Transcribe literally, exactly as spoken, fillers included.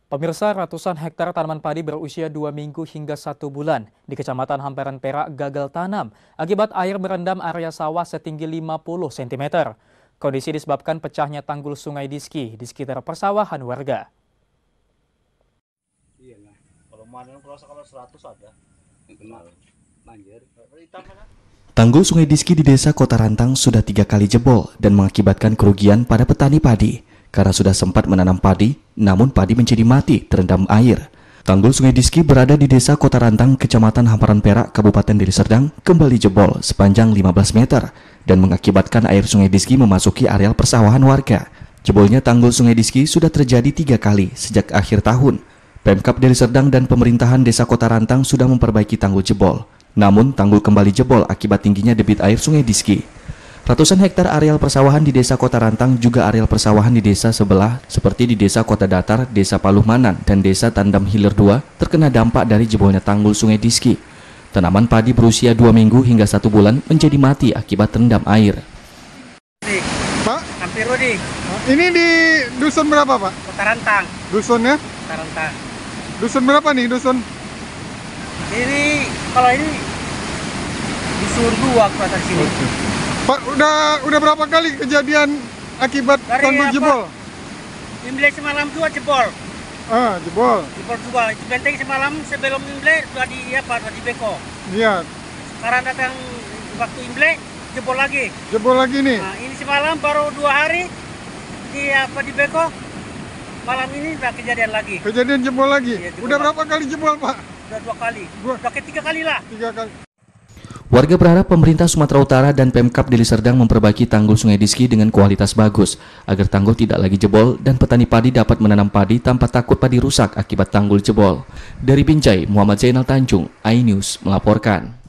Pemirsa, ratusan hektar tanaman padi berusia dua minggu hingga satu bulan di Kecamatan Hamperan Perak gagal tanam akibat air merendam area sawah setinggi lima puluh sentimeter. Kondisi disebabkan pecahnya tanggul Sungai Diski di sekitar persawahan warga. Tanggul Sungai Diski di Desa Kota Rantang sudah tiga kali jebol dan mengakibatkan kerugian pada petani padi. Karena sudah sempat menanam padi, namun padi menjadi mati terendam air. Tanggul Sungai Diski berada di Desa Kota Rantang, Kecamatan Hamperan Perak, Kabupaten Deli Serdang, kembali jebol sepanjang lima belas meter dan mengakibatkan air Sungai Diski memasuki areal persawahan warga. Jebolnya tanggul Sungai Diski sudah terjadi tiga kali sejak akhir tahun. Pemkab Deli Serdang dan pemerintahan Desa Kota Rantang sudah memperbaiki tanggul jebol. Namun tanggul kembali jebol akibat tingginya debit air Sungai Diski. Ratusan hektar areal persawahan di Desa Kota Rantang juga areal persawahan di desa sebelah seperti di Desa Kota Datar, Desa Paluhmanan, dan Desa Tandam Hilir dua terkena dampak dari jebolnya tanggul Sungai Diski. Tanaman padi berusia dua minggu hingga satu bulan menjadi mati akibat terendam air. Pak? Hampir Rudi. Ini di dusun berapa, Pak? Kota Rantang. Dusunnya? Kota Rantang. Dusun berapa nih dusun? Ini kalau ini dusun dua kota sini. Pak, udah udah berapa kali kejadian akibat Dari tanggul apa? jebol? Imlek semalam juga jebol. Ah, jebol. Jebol juga. Itu benteng semalam sebelum Imlek sudah di apa? Sudah di beko. Iya. Sekarang datang waktu Imlek jebol lagi. Jebol lagi nih. Nah, ini semalam baru dua hari di apa di beko. Malam ini sudah kejadian lagi. Kejadian jebol lagi. Iya, jebol udah lagi. berapa kali jebol, Pak? Sudah dua kali. Dua. Sudah ketiga kali lah. Tiga kali. Warga berharap pemerintah Sumatera Utara dan Pemkab Deli Serdang memperbaiki tanggul Sungai Diski dengan kualitas bagus agar tanggul tidak lagi jebol dan petani padi dapat menanam padi tanpa takut padi rusak akibat tanggul jebol. Dari Binjai, Muhammad Zainal Tanjung, iNews melaporkan.